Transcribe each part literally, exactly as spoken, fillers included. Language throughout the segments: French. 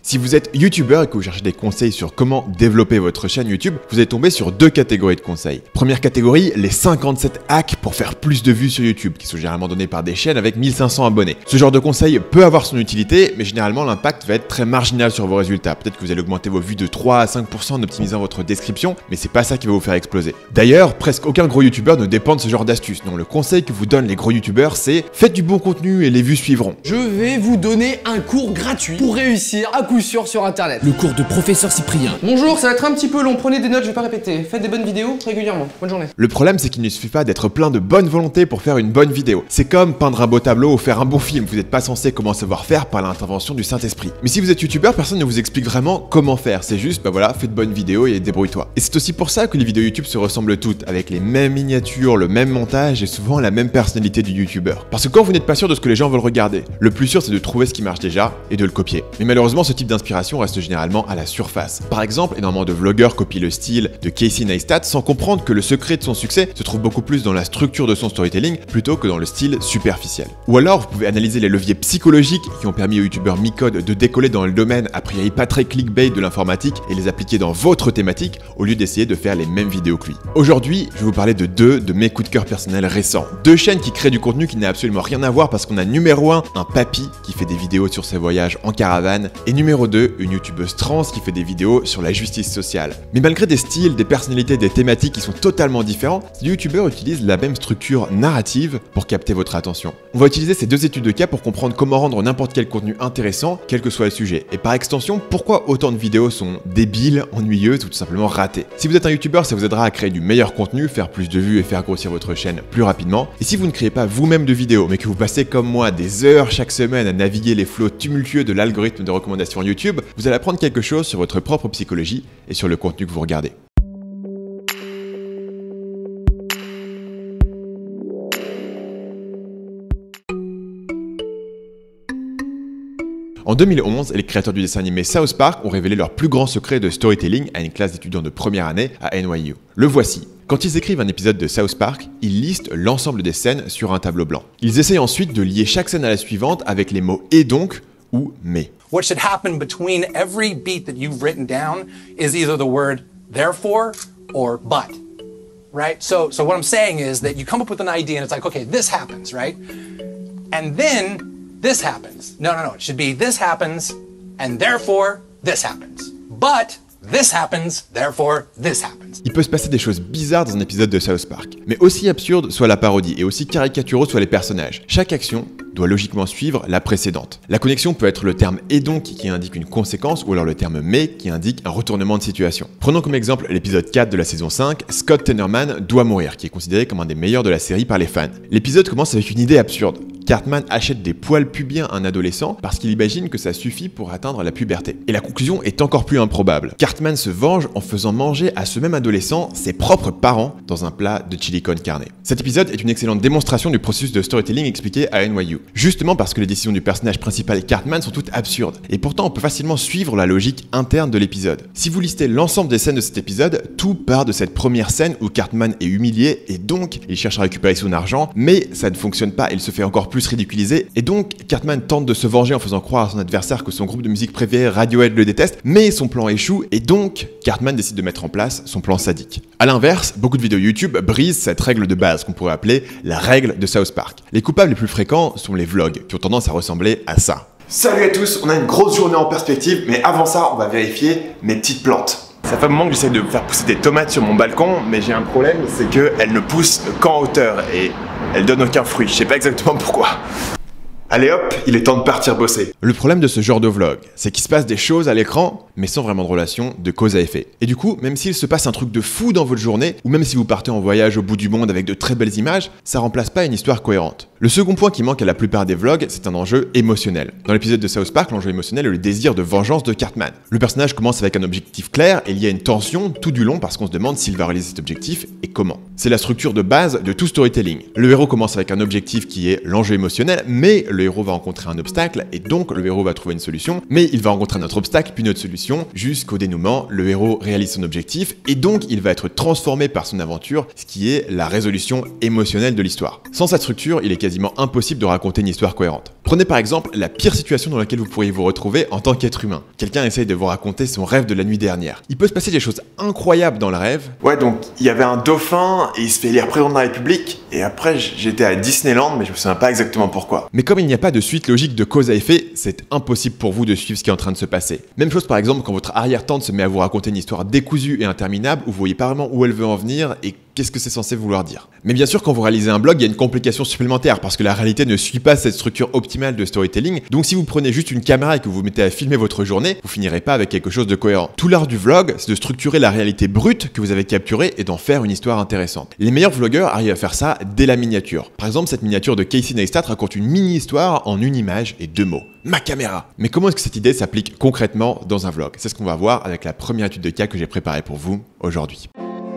Si vous êtes youtubeur et que vous cherchez des conseils sur comment développer votre chaîne YouTube, vous allez tomber sur deux catégories de conseils. Première catégorie, les cinquante-sept hacks pour faire plus de vues sur YouTube, qui sont généralement donnés par des chaînes avec mille cinq cents abonnés. Ce genre de conseil peut avoir son utilité, mais généralement l'impact va être très marginal sur vos résultats. Peut-être que vous allez augmenter vos vues de trois à cinq pour cent en optimisant votre description, mais c'est pas ça qui va vous faire exploser. D'ailleurs, presque aucun gros youtubeur ne dépend de ce genre d'astuces. Non, le conseil que vous donnent les gros youtubeurs, c'est faites du bon contenu et les vues suivront. Je vais vous donner un cours gratuit pour réussir à coup sûr sur internet. Le cours de professeur Cyprien. Bonjour, ça va être un petit peu long, prenez des notes, je vais pas répéter. Faites des bonnes vidéos régulièrement. Bonne journée. Le problème, c'est qu'il ne suffit pas d'être plein de bonne volonté pour faire une bonne vidéo. C'est comme peindre un beau tableau ou faire un bon film. Vous n'êtes pas censé comment savoir faire par l'intervention du Saint-Esprit. Mais si vous êtes youtubeur, personne ne vous explique vraiment comment faire. C'est juste, bah voilà, fais de bonnes vidéos et débrouille-toi. Et c'est aussi pour ça que les vidéos YouTube se ressemblent toutes, avec les mêmes miniatures, le même montage et souvent la même personnalité du youtubeur. Parce que quand vous n'êtes pas sûr de ce que les gens veulent regarder, le plus sûr c'est de trouver ce qui marche déjà et de le copier. Mais malheureusement, ce type d'inspiration reste généralement à la surface. Par exemple, énormément de vlogueurs copient le style de Casey Neistat sans comprendre que le secret de son succès se trouve beaucoup plus dans la structure de son storytelling plutôt que dans le style superficiel. Ou alors, vous pouvez analyser les leviers psychologiques qui ont permis au youtubeur Micode de décoller dans le domaine a priori pas très clickbait de l'informatique et les appliquer dans votre thématique au lieu d'essayer de faire les mêmes vidéos que lui. Aujourd'hui, je vais vous parler de deux de mes coups de cœur personnels récents. Deux chaînes qui créent du contenu qui n'a absolument rien à voir parce qu'on a numéro un, un papy qui fait des vidéos sur ses voyages en caravane et numéro deux, une youtubeuse trans qui fait des vidéos sur la justice sociale. Mais malgré des styles, des personnalités, des thématiques qui sont totalement différents, ces youtubeurs utilisent la même structure narrative pour capter votre attention. On va utiliser ces deux études de cas pour comprendre comment rendre n'importe quel contenu intéressant, quel que soit le sujet. Et par extension, pourquoi autant de vidéos sont débiles, ennuyeuses ou tout simplement ratées. Si vous êtes un youtubeur, ça vous aidera à créer du meilleur contenu, faire plus de vues et faire grossir votre chaîne plus rapidement. Et si vous ne créez pas vous-même de vidéos, mais que vous passez comme moi des heures chaque semaine à naviguer les flots tumultueux de l'algorithme de recommandation YouTube, vous allez apprendre quelque chose sur votre propre psychologie et sur le contenu que vous regardez. En deux mille onze, les créateurs du dessin animé South Park ont révélé leur plus grand secret de storytelling à une classe d'étudiants de première année à N Y U. Le voici. Quand ils écrivent un épisode de South Park, ils listent l'ensemble des scènes sur un tableau blanc. Ils essayent ensuite de lier chaque scène à la suivante avec les mots « et donc » ou « mais ». What should happen between every beat that you've written down is either the word therefore or but, right? So, so what I'm saying is that you come up with an idea and it's like, okay, this happens, right? And then this happens. No, no, no, it should be this happens and therefore this happens. But this happens, therefore this happens. Il peut se passer des choses bizarres dans un épisode de South Park, mais aussi absurde soit la parodie et aussi caricaturaux soient les personnages. Chaque action doit logiquement suivre la précédente. La connexion peut être le terme « et donc » qui indique une conséquence ou alors le terme « mais » qui indique un retournement de situation. Prenons comme exemple l'épisode quatre de la saison cinq, Scott Tenorman doit mourir, qui est considéré comme un des meilleurs de la série par les fans. L'épisode commence avec une idée absurde. Cartman achète des poils pubiens à un adolescent parce qu'il imagine que ça suffit pour atteindre la puberté. Et la conclusion est encore plus improbable. Cartman se venge en faisant manger à ce même adolescent ses propres parents dans un plat de chili con carne. Cet épisode est une excellente démonstration du processus de storytelling expliqué à N Y U. Justement parce que les décisions du personnage principal Cartman sont toutes absurdes. Et pourtant on peut facilement suivre la logique interne de l'épisode. Si vous listez l'ensemble des scènes de cet épisode, tout part de cette première scène où Cartman est humilié et donc il cherche à récupérer son argent, mais ça ne fonctionne pas, il se fait encore plus ridiculisé, et donc Cartman tente de se venger en faisant croire à son adversaire que son groupe de musique préféré Radiohead le déteste, mais son plan échoue, et donc Cartman décide de mettre en place son plan sadique. A l'inverse, beaucoup de vidéos YouTube brisent cette règle de base qu'on pourrait appeler la règle de South Park. Les coupables les plus fréquents sont les vlogs, qui ont tendance à ressembler à ça. Salut à tous, on a une grosse journée en perspective, mais avant ça, on va vérifier mes petites plantes. Ça fait un moment que j'essaie de faire pousser des tomates sur mon balcon, mais j'ai un problème, c'est qu'elles ne poussent qu'en hauteur et elles donnent aucun fruit. Je sais pas exactement pourquoi. Allez hop, il est temps de partir bosser. Le problème de ce genre de vlog, c'est qu'il se passe des choses à l'écran, mais sans vraiment de relation de cause à effet. Et du coup, même s'il se passe un truc de fou dans votre journée, ou même si vous partez en voyage au bout du monde avec de très belles images, ça remplace pas une histoire cohérente. Le second point qui manque à la plupart des vlogs, c'est un enjeu émotionnel. Dans l'épisode de South Park, l'enjeu émotionnel est le désir de vengeance de Cartman. Le personnage commence avec un objectif clair et il y a une tension tout du long parce qu'on se demande s'il va réaliser cet objectif et comment. C'est la structure de base de tout storytelling. Le héros commence avec un objectif qui est l'enjeu émotionnel, mais le héros va rencontrer un obstacle et donc le héros va trouver une solution, mais il va rencontrer un autre obstacle puis une autre solution, jusqu'au dénouement, le héros réalise son objectif et donc il va être transformé par son aventure, ce qui est la résolution émotionnelle de l'histoire. Sans cette structure, il est quasiment impossible de raconter une histoire cohérente. Prenez par exemple la pire situation dans laquelle vous pourriez vous retrouver en tant qu'être humain. Quelqu'un essaye de vous raconter son rêve de la nuit dernière. Il peut se passer des choses incroyables dans le rêve. Ouais, donc il y avait un dauphin et il se fait élire président de la République. Et après, j'étais à Disneyland, mais je me souviens pas exactement pourquoi. Mais comme il n'y a pas de suite logique de cause à effet, c'est impossible pour vous de suivre ce qui est en train de se passer. Même chose par exemple quand votre arrière-tante se met à vous raconter une histoire décousue et interminable où vous voyez pas vraiment où elle veut en venir et qu'est-ce que c'est censé vouloir dire. Mais bien sûr, quand vous réalisez un blog, il y a une complication supplémentaire parce que la réalité ne suit pas cette structure optimale de storytelling. Donc si vous prenez juste une caméra et que vous vous mettez à filmer votre journée, vous finirez pas avec quelque chose de cohérent. Tout l'art du vlog, c'est de structurer la réalité brute que vous avez capturée et d'en faire une histoire intéressante. Les meilleurs vlogueurs arrivent à faire ça dès la miniature. Par exemple, cette miniature de Casey Neistat raconte une mini-histoire en une image et deux mots. Ma caméra. Mais comment est-ce que cette idée s'applique concrètement dans un vlog? C'est ce qu'on va voir avec la première étude de cas que j'ai préparée pour vous aujourd'hui.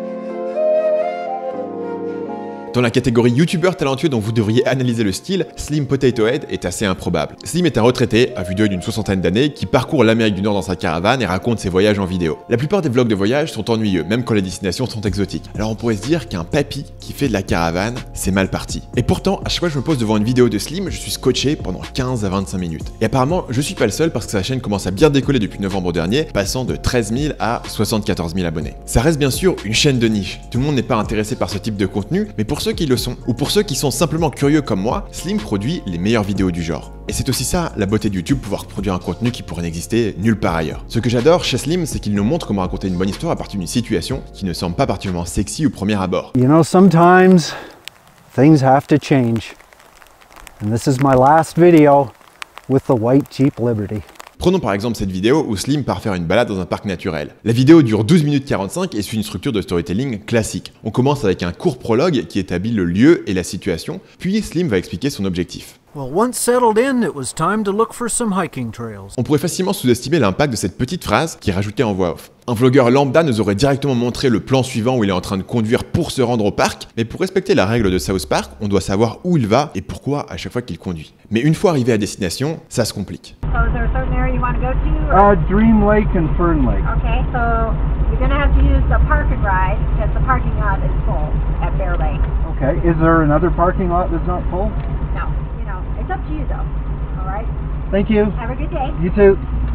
Dans la catégorie youtubeur talentueux dont vous devriez analyser le style, Slim Potato Head est assez improbable. Slim est un retraité, à vue d'œil d'une soixantaine d'années, qui parcourt l'Amérique du Nord dans sa caravane et raconte ses voyages en vidéo. La plupart des vlogs de voyage sont ennuyeux, même quand les destinations sont exotiques. Alors on pourrait se dire qu'un papy qui fait de la caravane, c'est mal parti. Et pourtant, à chaque fois que je me pose devant une vidéo de Slim, je suis scotché pendant quinze à vingt-cinq minutes. Et apparemment, je suis pas le seul parce que sa chaîne commence à bien décoller depuis novembre dernier, passant de treize mille à soixante-quatorze mille abonnés. Ça reste bien sûr une chaîne de niche. Tout le monde n'est pas intéressé par ce type de contenu, mais pour ceux qui le sont, ou pour ceux qui sont simplement curieux comme moi, Slim produit les meilleures vidéos du genre. Et c'est aussi ça la beauté de YouTube, pouvoir produire un contenu qui pourrait n'exister nulle part ailleurs. Ce que j'adore chez Slim, c'est qu'il nous montre comment raconter une bonne histoire à partir d'une situation qui ne semble pas particulièrement sexy au premier abord. You know, sometimes things have to change. And this is my last video with the white Jeep Liberty. Prenons par exemple cette vidéo où Slim part faire une balade dans un parc naturel. La vidéo dure douze minutes quarante-cinq et suit une structure de storytelling classique. On commence avec un court prologue qui établit le lieu et la situation, puis Slim va expliquer son objectif. Well, once settled in, it was time to look for some hiking trails. On pourrait facilement sous-estimer l'impact de cette petite phrase qui est rajoutée en voix off. Un vlogueur lambda nous aurait directement montré le plan suivant où il est en train de conduire pour se rendre au parc, mais pour respecter la règle de South Park, on doit savoir où il va et pourquoi à chaque fois qu'il conduit. Mais une fois arrivé à destination, ça se complique. So is there a certain area you want to go to? Or? Uh, Dream Lake and Fern Lake. Okay, so you're going to have to use the park and ride because the parking lot is full at Bear Lake. Okay, is there another parking lot that's not full? No, you know, it's up to you though. All right? Thank you. Have a good day. You too.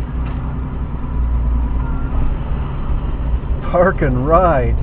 Park and ride.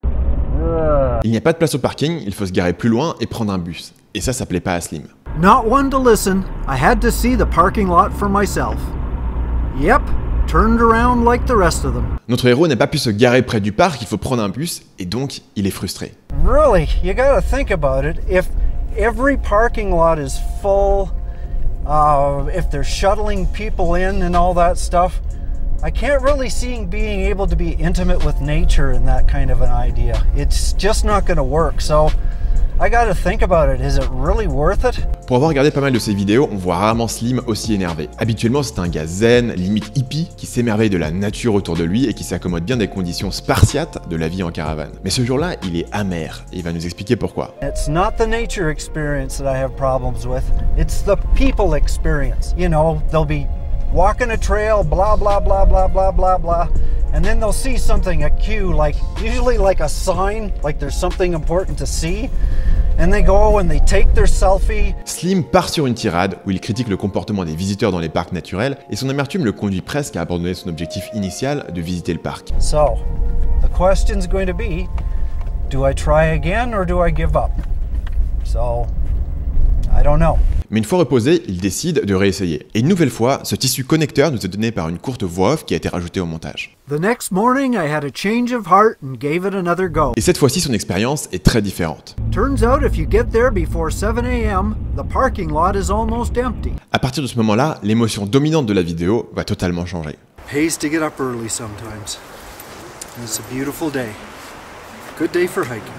Ugh. Il n'y a pas de place au parking, il faut se garer plus loin et prendre un bus. Et ça, ça plaît pas à Slim. Not one to listen. I had to see the parking lot for myself. Yep, turned around like the rest of them. Notre héros n'a pas pu se garer près du parc, il faut prendre un bus, et donc il est frustré. Really, you gotta think about it. If every parking lot is full, uh, if they're shuttling people in and all that stuff, I can't really see being able to be intimate with nature in that kind of an idea. It's just not gonna work. So I gotta think about it. Is it really worth it? Pour avoir regardé pas mal de ses vidéos, on voit rarement Slim aussi énervé. Habituellement, c'est un gars zen, limite hippie, qui s'émerveille de la nature autour de lui et qui s'accommode bien des conditions spartiates de la vie en caravane. Mais ce jour-là, il est amer et il va nous expliquer pourquoi. It's not the nature experience that I have problems with. It's the people experience. You know, they'll be walking a trail, blah, blah, blah, blah, blah, blah, blah. And then they'll see something, a cue, like usually like a sign, like there's something important to see. And they go and they take their selfie. Slim part sur une tirade où il critique le comportement des visiteurs dans les parcs naturels et son amertume le conduit presque à abandonner son objectif initial de visiter le parc. So, the question's going to be, do I try again or do I give up? So, I don't know. Mais une fois reposé, il décide de réessayer. Et une nouvelle fois, ce tissu connecteur nous est donné par une courte voix off qui a été rajoutée au montage. The next morning, I had a change of heart and gave it another go. Et cette fois-ci, son expérience est très différente. Turns out if you get there before seven a m, the parking lot is almost empty. À partir de ce moment-là, l'émotion dominante de la vidéo va totalement changer. Pays to get up early sometimes. And it's a beautiful day. Good day for hiking.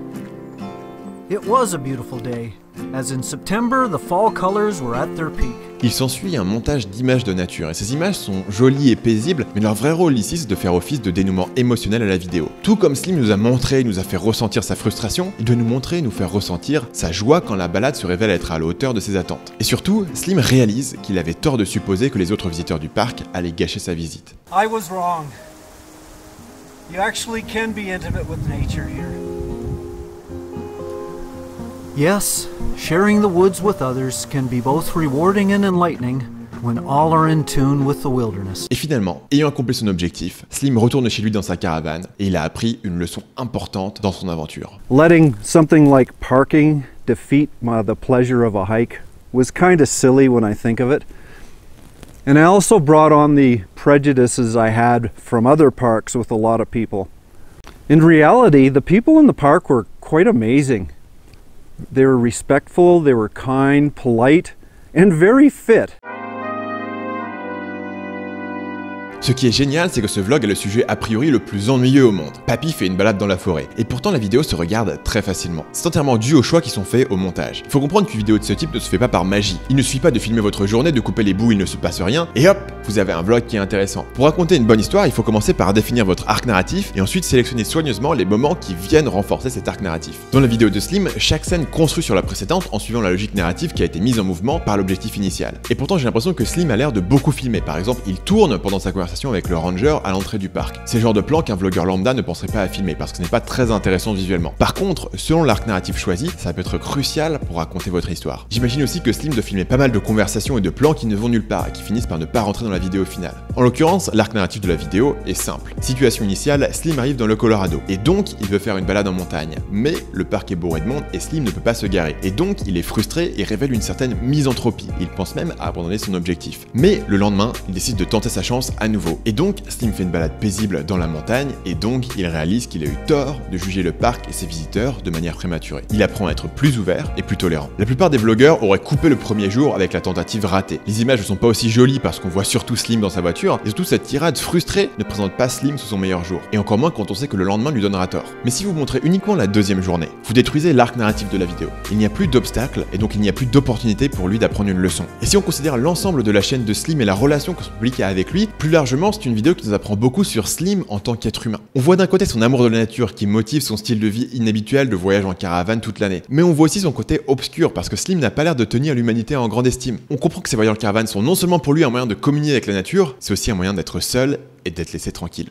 It was a beautiful day, as in September the fall colors were at their peak. Il s'ensuit un montage d'images de nature, et ces images sont jolies et paisibles, mais leur vrai rôle ici c'est de faire office de dénouement émotionnel à la vidéo. Tout comme Slim nous a montré, nous a fait ressentir sa frustration, il doit nous montrer et nous faire ressentir sa joie quand la balade se révèle être à la hauteur de ses attentes. Et surtout, Slim réalise qu'il avait tort de supposer que les autres visiteurs du parc allaient gâcher sa visite. I was wrong. You actually can be intimate with nature here. Yes, sharing the woods with others can be both rewarding and enlightening when all are in tune with the wilderness. Et finalement, ayant accompli son objectif, Slim retourne chez lui dans sa caravane et il a appris une leçon importante dans son aventure. Letting something like parking defeat my, the pleasure of a hike was kind of silly when I think of it. And I also brought on the prejudices I had from other parks with a lot of people. In reality, the people in the park were quite amazing. They were respectful, they were kind, polite, and very fit. Ce qui est génial, c'est que ce vlog est le sujet a priori le plus ennuyeux au monde. Papy fait une balade dans la forêt, et pourtant la vidéo se regarde très facilement. C'est entièrement dû aux choix qui sont faits au montage. Il faut comprendre qu'une vidéo de ce type ne se fait pas par magie. Il ne suffit pas de filmer votre journée, de couper les bouts où il ne se passe rien, et hop, vous avez un vlog qui est intéressant. Pour raconter une bonne histoire, il faut commencer par définir votre arc narratif, et ensuite sélectionner soigneusement les moments qui viennent renforcer cet arc narratif. Dans la vidéo de Slim, chaque scène construit sur la précédente en suivant la logique narrative qui a été mise en mouvement par l'objectif initial. Et pourtant j'ai l'impression que Slim a l'air de beaucoup filmer. Par exemple, il tourne pendant sa conversation avec le ranger à l'entrée du parc. C'est le genre de plan qu'un vlogueur lambda ne penserait pas à filmer parce que ce n'est pas très intéressant visuellement. Par contre, selon l'arc narratif choisi, ça peut être crucial pour raconter votre histoire. J'imagine aussi que Slim doit filmer pas mal de conversations et de plans qui ne vont nulle part et qui finissent par ne pas rentrer dans la vidéo finale. En l'occurrence, l'arc narratif de la vidéo est simple. Situation initiale, Slim arrive dans le Colorado et donc il veut faire une balade en montagne. Mais le parc est bourré de monde et Slim ne peut pas se garer. Et donc il est frustré et révèle une certaine misanthropie. Il pense même à abandonner son objectif. Mais le lendemain, il décide de tenter sa chance à nouveau. Et donc Slim fait une balade paisible dans la montagne et donc il réalise qu'il a eu tort de juger le parc et ses visiteurs de manière prématurée. Il apprend à être plus ouvert et plus tolérant. La plupart des vlogueurs auraient coupé le premier jour avec la tentative ratée. Les images ne sont pas aussi jolies parce qu'on voit surtout Slim dans sa voiture et surtout cette tirade frustrée ne présente pas Slim sous son meilleur jour. Et encore moins quand on sait que le lendemain lui donnera tort. Mais si vous montrez uniquement la deuxième journée, vous détruisez l'arc narratif de la vidéo. Il n'y a plus d'obstacles et donc il n'y a plus d'opportunité pour lui d'apprendre une leçon. Et si on considère l'ensemble de la chaîne de Slim et la relation que son public a avec lui, plus largement c'est une vidéo qui nous apprend beaucoup sur Slim en tant qu'être humain. On voit d'un côté son amour de la nature qui motive son style de vie inhabituel de voyage en caravane toute l'année. Mais on voit aussi son côté obscur parce que Slim n'a pas l'air de tenir l'humanité en grande estime. On comprend que ses voyages en caravane sont non seulement pour lui un moyen de communier avec la nature, c'est aussi un moyen d'être seul et d'être laissé tranquille.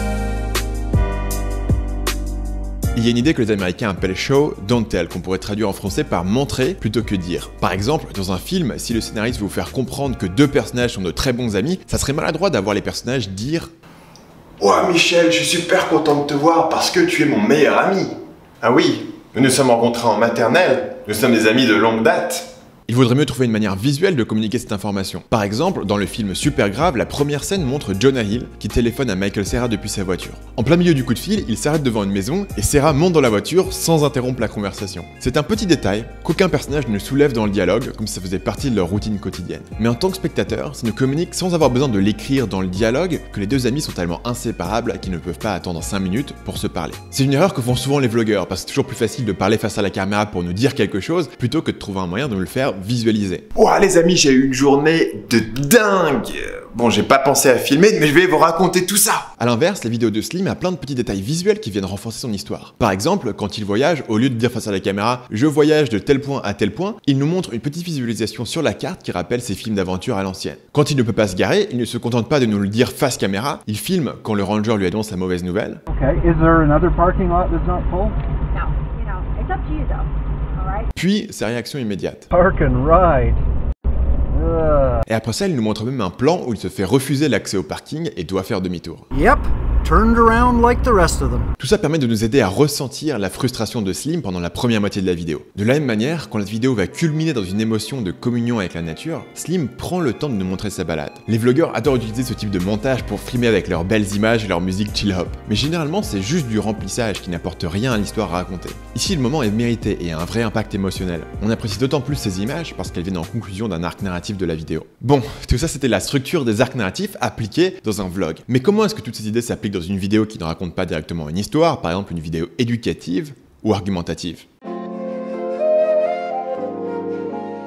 Il y a une idée que les Américains appellent show, don't tell, qu'on pourrait traduire en français par montrer plutôt que dire. Par exemple, dans un film, si le scénariste veut vous faire comprendre que deux personnages sont de très bons amis, ça serait maladroit d'avoir les personnages dire « Ouais Michel, je suis super content de te voir parce que tu es mon meilleur ami. » Ah oui, nous nous sommes rencontrés en maternelle, nous sommes des amis de longue date. Il vaudrait mieux trouver une manière visuelle de communiquer cette information. Par exemple, dans le film Super Grave, la première scène montre Jonah Hill qui téléphone à Michael Cera depuis sa voiture. En plein milieu du coup de fil, il s'arrête devant une maison et Cera monte dans la voiture sans interrompre la conversation. C'est un petit détail qu'aucun personnage ne soulève dans le dialogue, comme si ça faisait partie de leur routine quotidienne. Mais en tant que spectateur, ça nous communique sans avoir besoin de l'écrire dans le dialogue que les deux amis sont tellement inséparables qu'ils ne peuvent pas attendre cinq minutes pour se parler. C'est une erreur que font souvent les vlogueurs, parce que c'est toujours plus facile de parler face à la caméra pour nous dire quelque chose, plutôt que de trouver un moyen de nous le faire visualiser. Ouah les amis, j'ai eu une journée de dingue. Bon, j'ai pas pensé à filmer, mais je vais vous raconter tout ça. A l'inverse, la vidéo de Slim a plein de petits détails visuels qui viennent renforcer son histoire. Par exemple, quand il voyage, au lieu de dire face à la caméra « je voyage de tel point à tel point », il nous montre une petite visualisation sur la carte qui rappelle ses films d'aventure à l'ancienne. Quand il ne peut pas se garer, il ne se contente pas de nous le dire face caméra, il filme quand le ranger lui annonce sa mauvaise nouvelle. Okay, is there another parking lot that's not full? No, you know, it's up to you though, all right? Puis, sa réaction immédiate. Park and ride. Ugh. Et après ça, il nous montre même un plan où il se fait refuser l'accès au parking et doit faire demi-tour. Yep, turned around like the rest of them. Tout ça permet de nous aider à ressentir la frustration de Slim pendant la première moitié de la vidéo. De la même manière, quand la vidéo va culminer dans une émotion de communion avec la nature, Slim prend le temps de nous montrer sa balade. Les vlogueurs adorent utiliser ce type de montage pour filmer avec leurs belles images et leur musique chill hop. Mais généralement, c'est juste du remplissage qui n'apporte rien à l'histoire à raconter. Ici, le moment est mérité et a un vrai impact émotionnel. On apprécie d'autant plus ces images parce qu'elles viennent en conclusion d'un arc narratif de la vidéo. Bon, tout ça c'était la structure des arcs narratifs appliqués dans un vlog. Mais comment est-ce que toutes ces idées s'appliquent dans une vidéo qui ne raconte pas directement une histoire, par exemple une vidéo éducative ou argumentative ?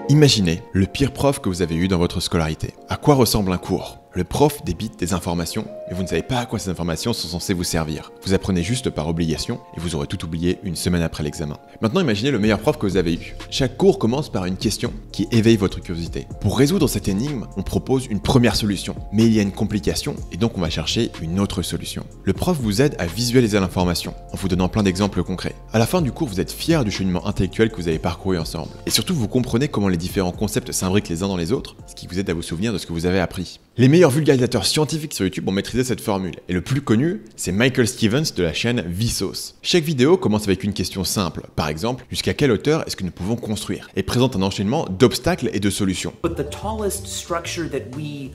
Imaginez le pire prof que vous avez eu dans votre scolarité. À quoi ressemble un cours ? Le prof débite des informations, mais vous ne savez pas à quoi ces informations sont censées vous servir. Vous apprenez juste par obligation, et vous aurez tout oublié une semaine après l'examen. Maintenant imaginez le meilleur prof que vous avez eu. Chaque cours commence par une question qui éveille votre curiosité. Pour résoudre cette énigme, on propose une première solution, mais il y a une complication, et donc on va chercher une autre solution. Le prof vous aide à visualiser l'information, en vous donnant plein d'exemples concrets. À la fin du cours, vous êtes fier du cheminement intellectuel que vous avez parcouru ensemble. Et surtout, vous comprenez comment les différents concepts s'imbriquent les uns dans les autres, ce qui vous aide à vous souvenir de ce que vous avez appris. Les meilleurs vulgarisateurs scientifiques sur YouTube ont maîtrisé cette formule, et le plus connu, c'est Michael Stevens de la chaîne Vsauce. Chaque vidéo commence avec une question simple, par exemple, jusqu'à quelle hauteur est-ce que nous pouvons construire, et présente un enchaînement d'obstacles et de solutions. But the tallest structure that we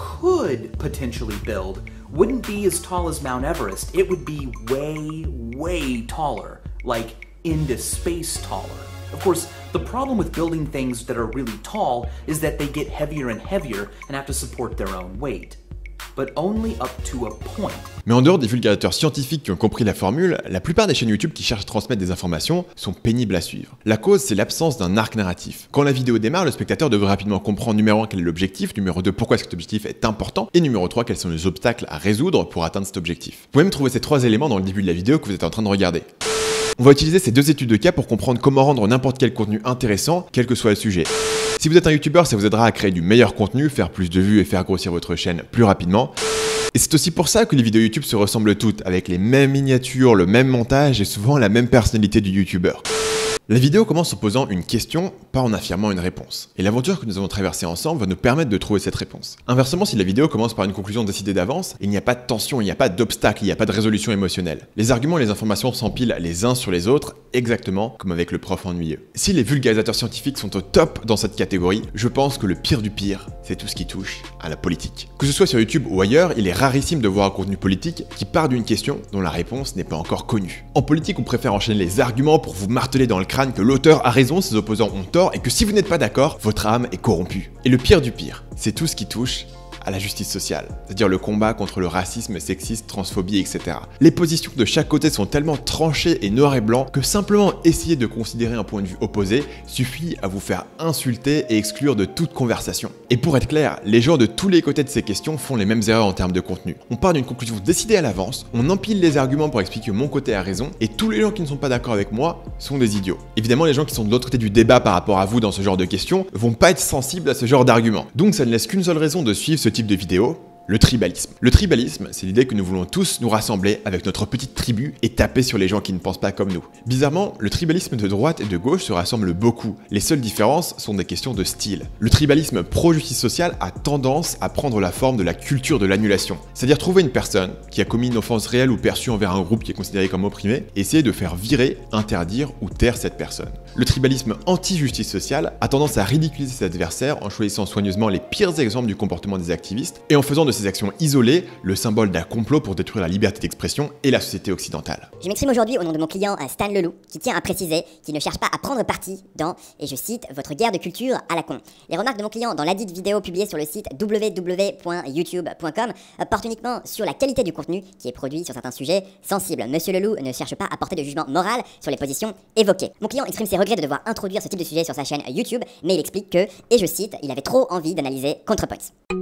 could potentially build wouldn't be as tall as Mount Everest. It would be way, way taller, like into space taller. Of course, the problem with building things that are really tall is that they get heavier and heavier and have to support their own weight. But only up to a point. Mais en dehors des vulgarisateurs scientifiques qui ont compris la formule, la plupart des chaînes YouTube qui cherchent à transmettre des informations sont pénibles à suivre. La cause, c'est l'absence d'un arc narratif. Quand la vidéo démarre, le spectateur devrait rapidement comprendre numéro un quel est l'objectif, numéro deux pourquoi cet objectif est important, et numéro trois quels sont les obstacles à résoudre pour atteindre cet objectif. Vous pouvez même trouver ces trois éléments dans le début de la vidéo que vous êtes en train de regarder. On va utiliser ces deux études de cas pour comprendre comment rendre n'importe quel contenu intéressant, quel que soit le sujet. Si vous êtes un youtubeur, ça vous aidera à créer du meilleur contenu, faire plus de vues et faire grossir votre chaîne plus rapidement. Et c'est aussi pour ça que les vidéos YouTube se ressemblent toutes, avec les mêmes miniatures, le même montage et souvent la même personnalité du youtubeur. La vidéo commence en posant une question, pas en affirmant une réponse. Et l'aventure que nous allons traverser ensemble va nous permettre de trouver cette réponse. Inversement, si la vidéo commence par une conclusion décidée d'avance, il n'y a pas de tension, il n'y a pas d'obstacle, il n'y a pas de résolution émotionnelle. Les arguments et les informations s'empilent les uns sur les autres, exactement comme avec le prof ennuyeux. Si les vulgarisateurs scientifiques sont au top dans cette catégorie, je pense que le pire du pire, c'est tout ce qui touche à la politique. Que ce soit sur YouTube ou ailleurs, il est rarissime de voir un contenu politique qui part d'une question dont la réponse n'est pas encore connue. En politique, on préfère enchaîner les arguments pour vous marteler dans le crâne que l'auteur a raison, ses opposants ont tort et que si vous n'êtes pas d'accord, votre âme est corrompue. Et le pire du pire, c'est tout ce qui touche à la justice sociale, c'est-à-dire le combat contre le racisme, sexisme, transphobie, et cetera. Les positions de chaque côté sont tellement tranchées et noir et blanc que simplement essayer de considérer un point de vue opposé suffit à vous faire insulter et exclure de toute conversation. Et pour être clair, les gens de tous les côtés de ces questions font les mêmes erreurs en termes de contenu. On part d'une conclusion décidée à l'avance, on empile les arguments pour expliquer que mon côté a raison, et tous les gens qui ne sont pas d'accord avec moi sont des idiots. Évidemment, les gens qui sont de l'autre côté du débat par rapport à vous dans ce genre de questions vont pas être sensibles à ce genre d'arguments. Donc ça ne laisse qu'une seule raison de suivre ce type de vidéo, le tribalisme. Le tribalisme, c'est l'idée que nous voulons tous nous rassembler avec notre petite tribu et taper sur les gens qui ne pensent pas comme nous. Bizarrement, le tribalisme de droite et de gauche se rassemble beaucoup. Les seules différences sont des questions de style. Le tribalisme pro-justice sociale a tendance à prendre la forme de la culture de l'annulation. C'est-à-dire trouver une personne qui a commis une offense réelle ou perçue envers un groupe qui est considéré comme opprimé et essayer de faire virer, interdire ou taire cette personne. Le tribalisme anti-justice sociale a tendance à ridiculiser ses adversaires en choisissant soigneusement les pires exemples du comportement des activistes et en faisant de ces actions isolées le symbole d'un complot pour détruire la liberté d'expression et la société occidentale. Je m'exprime aujourd'hui au nom de mon client Stan Leloup, qui tient à préciser qu'il ne cherche pas à prendre parti dans, et je cite, votre guerre de culture à la con. Les remarques de mon client dans ladite vidéo publiée sur le site w w w point youtube point com portent uniquement sur la qualité du contenu qui est produit sur certains sujets sensibles. Monsieur Leloup ne cherche pas à porter de jugement moral sur les positions évoquées. Mon client exprime ses regrets de devoir introduire ce type de sujet sur sa chaîne YouTube, mais il explique que, et je cite, il avait trop envie d'analyser ContraPoints.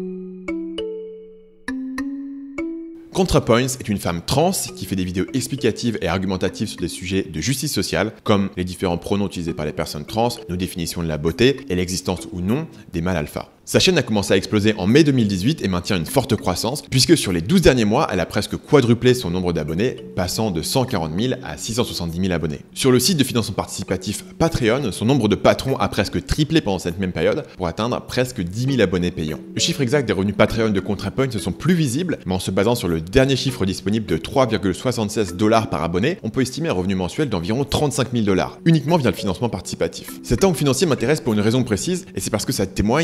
ContraPoints est une femme trans qui fait des vidéos explicatives et argumentatives sur des sujets de justice sociale, comme les différents pronoms utilisés par les personnes trans, nos définitions de la beauté et l'existence ou non des mâles alpha. Sa chaîne a commencé à exploser en mai deux mille dix-huit et maintient une forte croissance, puisque sur les douze derniers mois, elle a presque quadruplé son nombre d'abonnés, passant de cent quarante mille à six cent soixante-dix mille abonnés. Sur le site de financement participatif Patreon, son nombre de patrons a presque triplé pendant cette même période, pour atteindre presque dix mille abonnés payants. Le chiffre exact des revenus Patreon de ContraPoints ne sont plus visibles, mais en se basant sur le dernier chiffre disponible de trois virgule soixante-seize dollars par abonné, on peut estimer un revenu mensuel d'environ trente-cinq mille dollars, uniquement via le financement participatif. Cet angle financier m'intéresse pour une raison précise, et c'est parce que ça témoigne de la qualité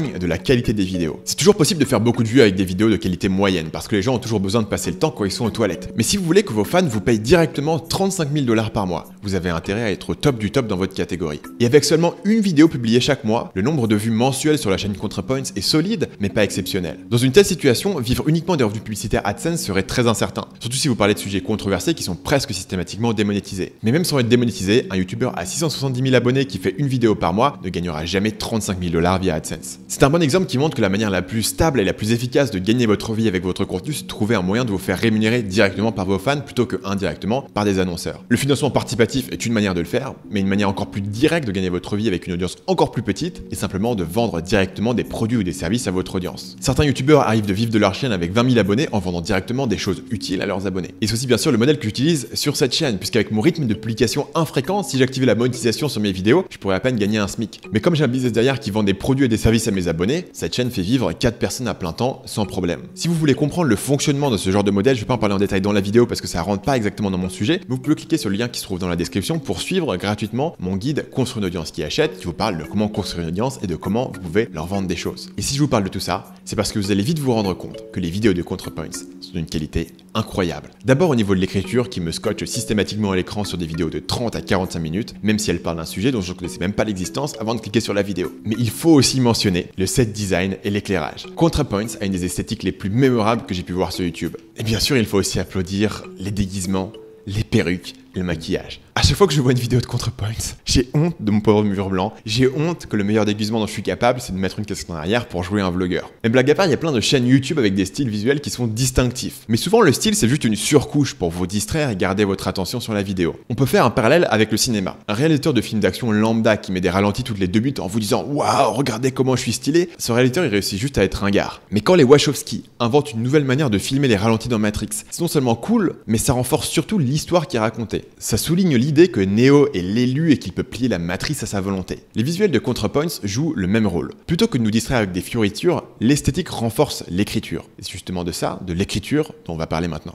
qualité des vidéos. C'est toujours possible de faire beaucoup de vues avec des vidéos de qualité moyenne, parce que les gens ont toujours besoin de passer le temps quand ils sont aux toilettes. Mais si vous voulez que vos fans vous payent directement trente-cinq mille dollars par mois, vous avez intérêt à être au top du top dans votre catégorie. Et avec seulement une vidéo publiée chaque mois, le nombre de vues mensuelles sur la chaîne ContraPoints est solide, mais pas exceptionnel. Dans une telle situation, vivre uniquement des revenus publicitaires AdSense serait très incertain, surtout si vous parlez de sujets controversés qui sont presque systématiquement démonétisés. Mais même sans être démonétisé, un youtubeur à six cent soixante-dix mille abonnés qui fait une vidéo par mois ne gagnera jamais trente-cinq mille dollars via AdSense. C'est un bon exemple qui montre que la manière la plus stable et la plus efficace de gagner votre vie avec votre contenu, c'est de trouver un moyen de vous faire rémunérer directement par vos fans plutôt que indirectement par des annonceurs. Le financement participatif est une manière de le faire, mais une manière encore plus directe de gagner votre vie avec une audience encore plus petite est simplement de vendre directement des produits ou des services à votre audience. Certains youtubeurs arrivent de vivre de leur chaîne avec vingt mille abonnés en vendant directement des choses utiles à leurs abonnés. Et c'est aussi bien sûr le modèle que j'utilise sur cette chaîne, puisqu'avec mon rythme de publication infréquent, si j'activais la monétisation sur mes vidéos, je pourrais à peine gagner un SMIC. Mais comme j'ai un business derrière qui vend des produits et des services à mes abonnés, cette chaîne fait vivre quatre personnes à plein temps sans problème. Si vous voulez comprendre le fonctionnement de ce genre de modèle, je vais pas en parler en détail dans la vidéo parce que ça rentre pas exactement dans mon sujet, mais vous pouvez cliquer sur le lien qui se trouve dans la description pour suivre gratuitement mon guide Construire une audience qui achète, qui vous parle de comment construire une audience et de comment vous pouvez leur vendre des choses. Et si je vous parle de tout ça, c'est parce que vous allez vite vous rendre compte que les vidéos de ContraPoints sont d'une qualité incroyable. D'abord au niveau de l'écriture qui me scotche systématiquement à l'écran sur des vidéos de trente à quarante-cinq minutes, même si elles parlent d'un sujet dont je ne connaissais même pas l'existence avant de cliquer sur la vidéo. Mais il faut aussi mentionner le set design et l'éclairage. ContraPoints a une des esthétiques les plus mémorables que j'ai pu voir sur YouTube. Et bien sûr, il faut aussi applaudir les déguisements, les perruques et le maquillage. À chaque fois que je vois une vidéo de ContraPoints, j'ai honte de mon pauvre mur blanc, j'ai honte que le meilleur déguisement dont je suis capable, c'est de mettre une casquette en arrière pour jouer un vlogueur. Mais blague à part, il y a plein de chaînes YouTube avec des styles visuels qui sont distinctifs. Mais souvent, le style, c'est juste une surcouche pour vous distraire et garder votre attention sur la vidéo. On peut faire un parallèle avec le cinéma. Un réalisateur de films d'action lambda qui met des ralentis toutes les deux minutes en vous disant « Waouh, regardez comment je suis stylé », ce réalisateur, il réussit juste à être ringard. Mais quand les Wachowski inventent une nouvelle manière de filmer les ralentis dans Matrix, c'est non seulement cool, mais ça renforce surtout l'histoire qui est racontée. Ça souligne l'idée que Neo est l'élu et qu'il peut plier la matrice à sa volonté. Les visuels de ContraPoints jouent le même rôle. Plutôt que de nous distraire avec des fioritures, l'esthétique renforce l'écriture. Et c'est justement de ça, de l'écriture, dont on va parler maintenant.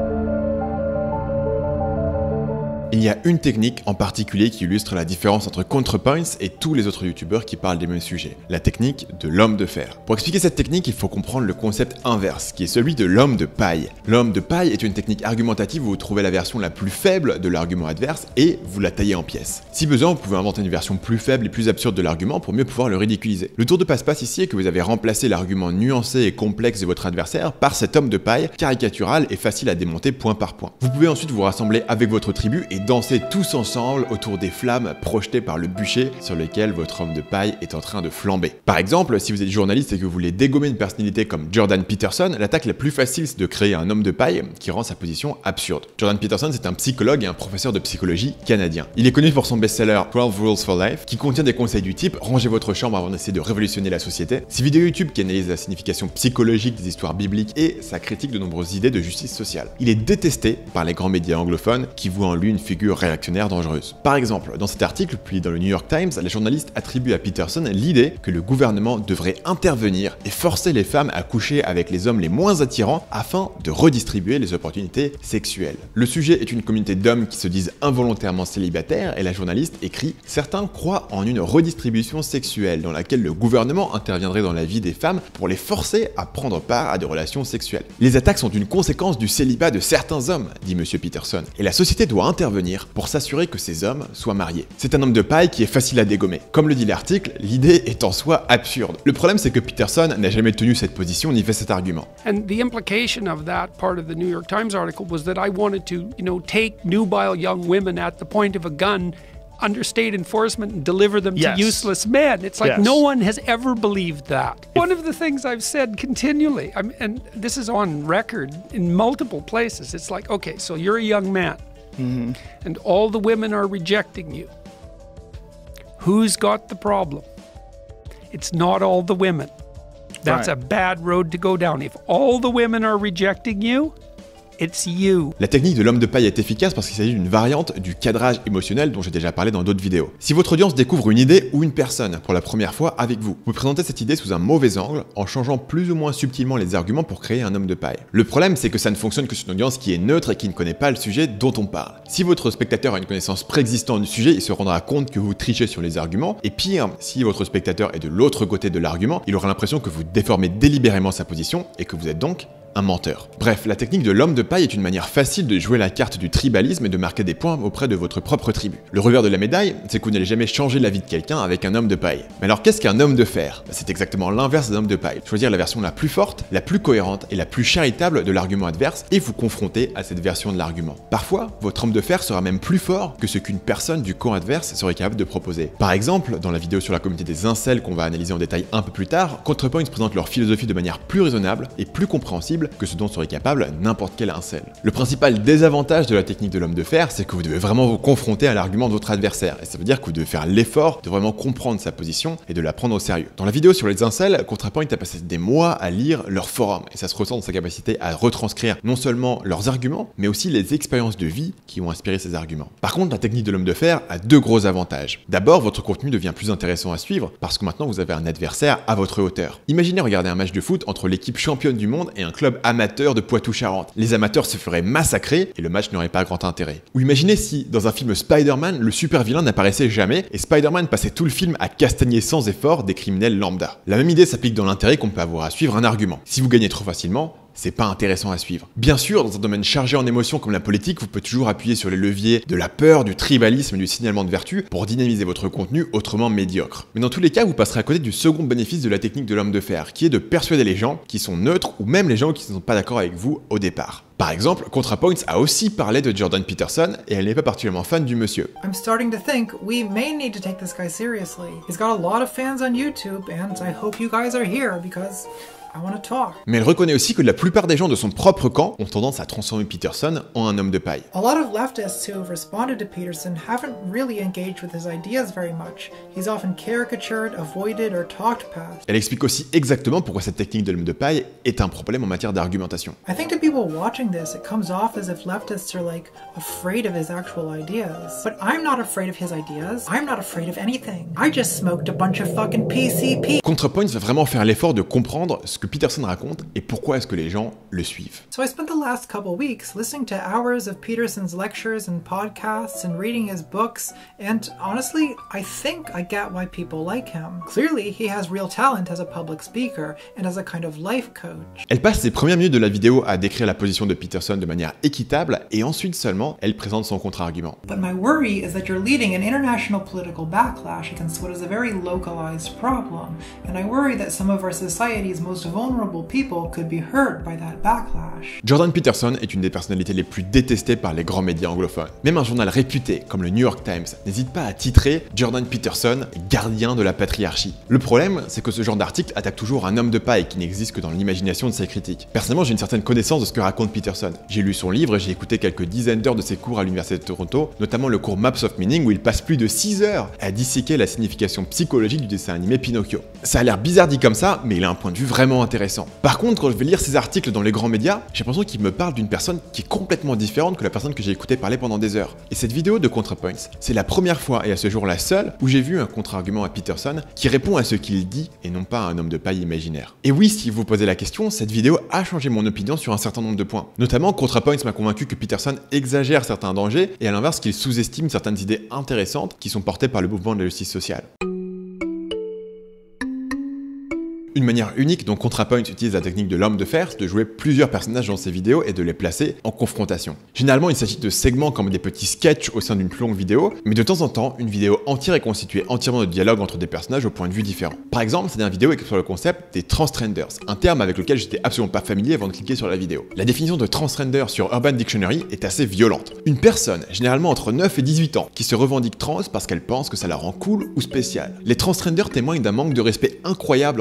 Il y a une technique en particulier qui illustre la différence entre ContraPoints et tous les autres youtubeurs qui parlent des mêmes sujets, la technique de l'homme de fer. Pour expliquer cette technique, il faut comprendre le concept inverse, qui est celui de l'homme de paille. L'homme de paille est une technique argumentative où vous trouvez la version la plus faible de l'argument adverse et vous la taillez en pièces. Si besoin, vous pouvez inventer une version plus faible et plus absurde de l'argument pour mieux pouvoir le ridiculiser. Le tour de passe-passe ici est que vous avez remplacé l'argument nuancé et complexe de votre adversaire par cet homme de paille caricatural et facile à démonter point par point. Vous pouvez ensuite vous rassembler avec votre tribu et danser tous ensemble autour des flammes projetées par le bûcher sur lequel votre homme de paille est en train de flamber. Par exemple, si vous êtes journaliste et que vous voulez dégommer une personnalité comme Jordan Peterson, l'attaque la plus facile c'est de créer un homme de paille qui rend sa position absurde. Jordan Peterson c'est un psychologue et un professeur de psychologie canadien. Il est connu pour son best-seller twelve rules for life qui contient des conseils du type « Rangez votre chambre avant d'essayer de révolutionner la société », ses vidéos YouTube qui analysent la signification psychologique des histoires bibliques et sa critique de nombreuses idées de justice sociale. Il est détesté par les grands médias anglophones qui voient en lui une figure réactionnaire dangereuse. Par exemple, dans cet article publié dans le New York Times, la journaliste attribue à Peterson l'idée que le gouvernement devrait intervenir et forcer les femmes à coucher avec les hommes les moins attirants afin de redistribuer les opportunités sexuelles. Le sujet est une communauté d'hommes qui se disent involontairement célibataires et la journaliste écrit « Certains croient en une redistribution sexuelle dans laquelle le gouvernement interviendrait dans la vie des femmes pour les forcer à prendre part à des relations sexuelles. Les attaques sont une conséquence du célibat de certains hommes, dit monsieur Peterson, et la société doit intervenir pour s'assurer que ces hommes soient mariés. C'est un homme de paille qui est facile à dégommer. Comme le dit l'article, l'idée est en soi absurde. Le problème c'est que Peterson n'a jamais tenu cette position ni fait cet argument. And the implication of that part of the New York Times article was that I wanted to, you know, take nubile young women at the point of a gun under state enforcement and deliver them Yes. to useless men. It's like Yes. no one has ever believed that. One of the things I've said continually, I mean, and this is on record in multiple places, it's like, okay, so you're a young man Mm-hmm. and all the women are rejecting you. Who's got the problem? It's not all the women. That's Right. a bad road to go down. If all the women are rejecting you, it's you. La technique de l'homme de paille est efficace parce qu'il s'agit d'une variante du cadrage émotionnel dont j'ai déjà parlé dans d'autres vidéos. Si votre audience découvre une idée ou une personne pour la première fois avec vous, vous présentez cette idée sous un mauvais angle en changeant plus ou moins subtilement les arguments pour créer un homme de paille. Le problème, c'est que ça ne fonctionne que sur une audience qui est neutre et qui ne connaît pas le sujet dont on parle. Si votre spectateur a une connaissance préexistante du sujet, il se rendra compte que vous trichez sur les arguments, et pire, si votre spectateur est de l'autre côté de l'argument, il aura l'impression que vous déformez délibérément sa position et que vous êtes donc un menteur. Bref, la technique de l'homme de paille est une manière facile de jouer la carte du tribalisme et de marquer des points auprès de votre propre tribu. Le revers de la médaille, c'est que vous n'allez jamais changer la vie de quelqu'un avec un homme de paille. Mais alors qu'est-ce qu'un homme de fer? C'est exactement l'inverse d'un homme de paille. Choisir la version la plus forte, la plus cohérente et la plus charitable de l'argument adverse et vous confronter à cette version de l'argument. Parfois, votre homme de fer sera même plus fort que ce qu'une personne du camp adverse serait capable de proposer. Par exemple, dans la vidéo sur la communauté des incels qu'on va analyser en détail un peu plus tard, ContraPoints présente leur philosophie de manière plus raisonnable et plus compréhensible que ce dont serait capable n'importe quel incel. Le principal désavantage de la technique de l'homme de fer, c'est que vous devez vraiment vous confronter à l'argument de votre adversaire, et ça veut dire que vous devez faire l'effort de vraiment comprendre sa position et de la prendre au sérieux. Dans la vidéo sur les incels, ContraPoints a passé des mois à lire leur forum, et ça se ressent dans sa capacité à retranscrire non seulement leurs arguments, mais aussi les expériences de vie qui ont inspiré ces arguments. Par contre, la technique de l'homme de fer a deux gros avantages. D'abord, votre contenu devient plus intéressant à suivre, parce que maintenant vous avez un adversaire à votre hauteur. Imaginez regarder un match de foot entre l'équipe championne du monde et un club amateur de Poitou-Charentes. Les amateurs se feraient massacrer et le match n'aurait pas grand intérêt. Ou imaginez si, dans un film Spider-Man, le super vilain n'apparaissait jamais et Spider-Man passait tout le film à castagner sans effort des criminels lambda. La même idée s'applique dans l'intérêt qu'on peut avoir à suivre un argument. Si vous gagnez trop facilement, c'est pas intéressant à suivre. Bien sûr, dans un domaine chargé en émotions comme la politique, vous pouvez toujours appuyer sur les leviers de la peur, du tribalisme et du signalement de vertu pour dynamiser votre contenu autrement médiocre. Mais dans tous les cas, vous passerez à côté du second bénéfice de la technique de l'homme de fer, qui est de persuader les gens qui sont neutres ou même les gens qui ne sont pas d'accord avec vous au départ. Par exemple, ContraPoints a aussi parlé de Jordan Peterson et elle n'est pas particulièrement fan du monsieur. I'm starting to think we may need to take this guy seriously. He's got a lot of fans on YouTube and I hope you guys are here because I want to talk. Mais elle reconnaît aussi que la plupart des gens de son propre camp ont tendance à transformer Peterson en un homme de paille. A lot of leftists who have responded to Peterson haven't really engaged with his ideas very much. He's often caricatured, avoided or talked past. Elle explique aussi exactement pourquoi cette technique de l'homme de paille est un problème en matière d'argumentation. I think to people watching this, it comes off as if leftists are like afraid of his actual ideas. But I'm not afraid of his ideas. I'm not afraid of anything. I just smoked a bunch of fucking P C P. ContraPoints va vraiment faire l'effort de comprendre ce que Peterson raconte et pourquoi est-ce que les gens le suivent. So I spent the last couple weeks listening to hours of Peterson's lectures and podcasts and reading his books, and honestly, I think I get why people like him. Clearly, he has real talent as a public speaker and as a kind of life coach. Elle passe ses premières minutes de la vidéo à décrire la position de Peterson de manière équitable et ensuite seulement, elle présente son contre-argument. But my worry is that you're leading an international political backlash against what is a very localized problem, and I worry that some of our society's most vulnerable people could be hurt by that backlash. Jordan Peterson est une des personnalités les plus détestées par les grands médias anglophones. Même un journal réputé comme le New York Times n'hésite pas à titrer Jordan Peterson gardien de la patriarchie. Le problème, c'est que ce genre d'article attaque toujours un homme de paille qui n'existe que dans l'imagination de ses critiques. Personnellement, j'ai une certaine connaissance de ce que raconte Peterson. J'ai lu son livre et j'ai écouté quelques dizaines d'heures de ses cours à l'université de Toronto, notamment le cours Maps of Meaning où il passe plus de six heures à disséquer la signification psychologique du dessin animé Pinocchio. Ça a l'air bizarre dit comme ça, mais il a un point de vue vraiment intéressant. Par contre, quand je vais lire ces articles dans les grands médias, j'ai l'impression qu'il me parle d'une personne qui est complètement différente que la personne que j'ai écouté parler pendant des heures. Et cette vidéo de ContraPoints, c'est la première fois et à ce jour la seule où j'ai vu un contre-argument à Peterson qui répond à ce qu'il dit et non pas à un homme de paille imaginaire. Et oui, si vous posez la question, cette vidéo a changé mon opinion sur un certain nombre de points. Notamment, ContraPoints m'a convaincu que Peterson exagère certains dangers et à l'inverse qu'il sous-estime certaines idées intéressantes qui sont portées par le mouvement de la justice sociale. Une manière unique dont ContraPoints utilise la technique de l'homme de fer, c'est de jouer plusieurs personnages dans ses vidéos et de les placer en confrontation. Généralement, il s'agit de segments comme des petits sketchs au sein d'une plus longue vidéo, mais de temps en temps, une vidéo entière est constituée entièrement de dialogues entre des personnages au point de vue différent. Par exemple, cette dernière vidéo est sur le concept des transtrenders, un terme avec lequel j'étais absolument pas familier avant de cliquer sur la vidéo. La définition de transgender sur Urban Dictionary est assez violente. Une personne, généralement entre neuf et dix-huit ans, qui se revendique trans parce qu'elle pense que ça la rend cool ou spéciale. Les transtrenders témoignent d'un manque de respect incroyable envers les vrais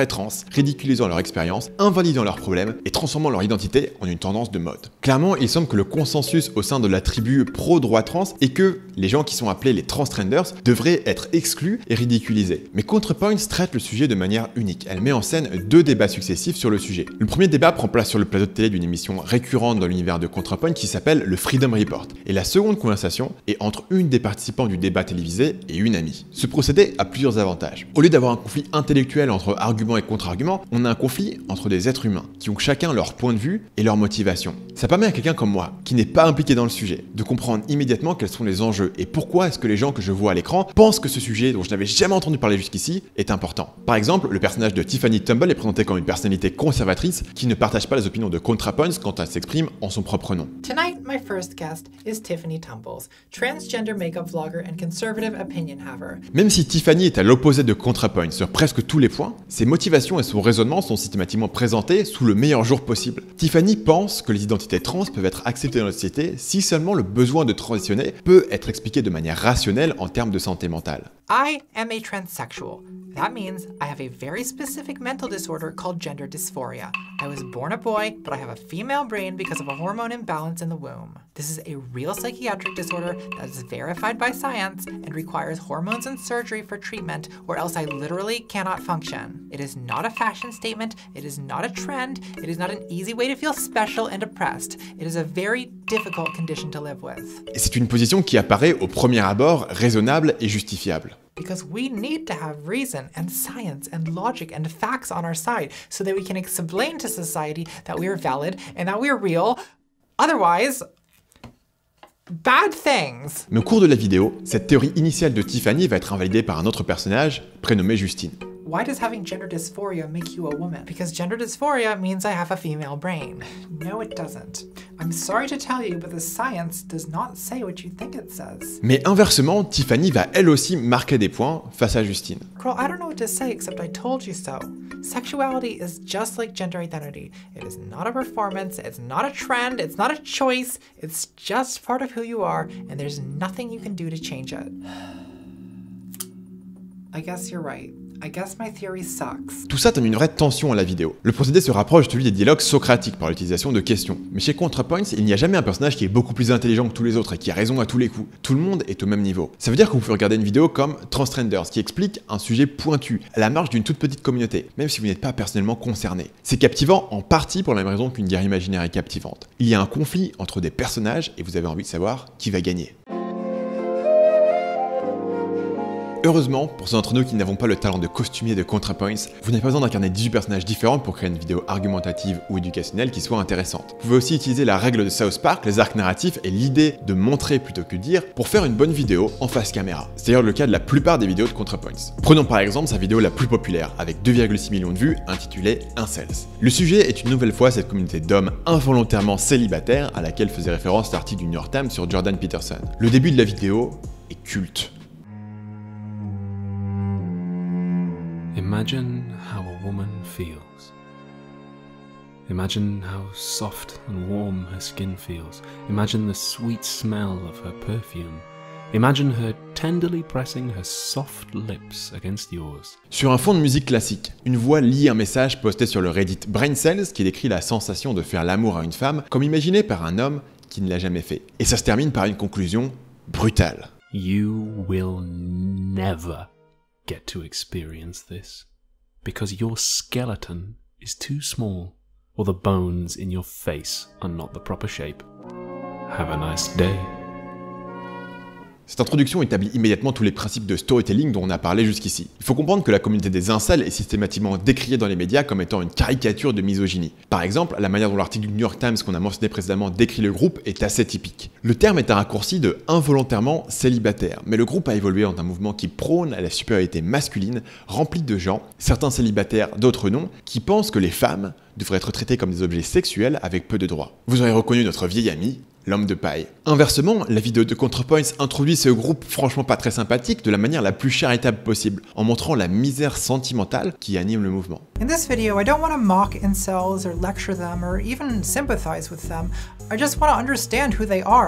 vraies trans, ridiculisant leur expérience, invalidant leurs problèmes et transformant leur identité en une tendance de mode. Clairement, il semble que le consensus au sein de la tribu pro-droit trans est que les gens qui sont appelés les trans-trenders devraient être exclus et ridiculisés. Mais ContraPoints traite le sujet de manière unique. Elle met en scène deux débats successifs sur le sujet. Le premier débat prend place sur le plateau de télé d'une émission récurrente dans l'univers de ContraPoints qui s'appelle le Freedom Report. Et la seconde conversation est entre une des participants du débat télévisé et une amie. Ce procédé a plusieurs avantages. Au lieu d'avoir un conflit intellectuel entre arguments et contre-arguments, on a un conflit entre des êtres humains qui ont chacun leur point de vue et leur motivation. Ça permet à quelqu'un comme moi, qui n'est pas impliqué dans le sujet, de comprendre immédiatement quels sont les enjeux et pourquoi est-ce que les gens que je vois à l'écran pensent que ce sujet dont je n'avais jamais entendu parler jusqu'ici est important. Par exemple, le personnage de Tiffany Tumble est présenté comme une personnalité conservatrice qui ne partage pas les opinions de ContraPoints quand elle s'exprime en son propre nom. Tonight, my first guest is Tiffany Tumbles, transgender makeup vlogger and conservative opinion haver. Même si Tiffany est à l'opposé de ContraPoints sur presque tous les points, ses motivations et son raisonnement sont systématiquement présentés sous le meilleur jour possible. Tiffany pense que les identités trans peuvent être acceptées dans la société si seulement le besoin de transitionner peut être expliqué de manière rationnelle en termes de santé mentale. I am a transsexual. That means I have a very specific mental disorder called gender dysphoria. I was born a boy, but I have a female brain because of a hormone imbalance in the womb. This is a real psychiatric disorder that is verified by science and requires hormones and surgery for treatment, or else I literally cannot function. It is not a fashion statement, it is not a trend, it is not an easy way to feel special and oppressed. It is a very difficult condition to live with. Et c'est une position qui apparaît au premier abord raisonnable et justifiable. Because we need to have reason and science and logic and facts on our side so that we can explain to society that we are valid and that we are real. Otherwise, bad things. Mais au cours de la vidéo, cette théorie initiale de Tiffany va être invalidée par un autre personnage prénommé Justine. Why does having gender dysphoria make you a woman? Because gender dysphoria means I have a female brain. No, it doesn't. I'm sorry to tell you, but the science does not say what you think it says. Mais inversement, Tiffany va elle aussi marquer des points face à Justine. Girl, I don't know what to say except I told you so. Sexuality is just like gender identity. It is not a performance, it's not a trend, it's not a choice, it's just part of who you are, and there's nothing you can do to change it. I guess you're right. I guess my theory sucks. Tout ça donne une vraie tension à la vidéo. Le procédé se rapproche de celui des dialogues socratiques par l'utilisation de questions. Mais chez ContraPoints, il n'y a jamais un personnage qui est beaucoup plus intelligent que tous les autres et qui a raison à tous les coups. Tout le monde est au même niveau. Ça veut dire que vous pouvez regarder une vidéo comme Transtrenders qui explique un sujet pointu, à la marge d'une toute petite communauté, même si vous n'êtes pas personnellement concerné. C'est captivant en partie pour la même raison qu'une guerre imaginaire est captivante. Il y a un conflit entre des personnages et vous avez envie de savoir qui va gagner. Heureusement, pour ceux d'entre nous qui n'avons pas le talent de costumier de ContraPoints, vous n'avez pas besoin d'incarner dix-huit personnages différents pour créer une vidéo argumentative ou éducationnelle qui soit intéressante. Vous pouvez aussi utiliser la règle de South Park, les arcs narratifs et l'idée de montrer plutôt que de dire pour faire une bonne vidéo en face caméra. C'est d'ailleurs le cas de la plupart des vidéos de ContraPoints. Prenons par exemple sa vidéo la plus populaire, avec deux virgule six millions de vues, intitulée Incels. Le sujet est une nouvelle fois cette communauté d'hommes involontairement célibataires à laquelle faisait référence l'article du New York Times sur Jordan Peterson. Le début de la vidéo est culte. Imagine how a woman feels. Imagine how soft and warm her skin feels. Imagine the sweet smell of her perfume. Imagine her tenderly pressing her soft lips against yours. Sur un fond de musique classique, une voix lit un message posté sur le Reddit Braincells qui décrit la sensation de faire l'amour à une femme comme imaginé par un homme qui ne l'a jamais fait. Et ça se termine par une conclusion brutale. You will never get to experience this, because your skeleton is too small, or the bones in your face are not the proper shape. Have a nice day. Cette introduction établit immédiatement tous les principes de storytelling dont on a parlé jusqu'ici. Il faut comprendre que la communauté des incels est systématiquement décriée dans les médias comme étant une caricature de misogynie. Par exemple, la manière dont l'article du New York Times qu'on a mentionné précédemment décrit le groupe est assez typique. Le terme est un raccourci de involontairement célibataire, mais le groupe a évolué en un mouvement qui prône à la supériorité masculine, rempli de gens, certains célibataires, d'autres non, qui pensent que les femmes devraient être traitées comme des objets sexuels avec peu de droits. Vous aurez reconnu notre vieil ami, l'homme de paille. Inversement, la vidéo de ContraPoints introduit ce groupe franchement pas très sympathique de la manière la plus charitable possible, en montrant la misère sentimentale qui anime le mouvement. In this video, I don't want to mock incels or lecture them or even sympathize with them. I just want to understand who they are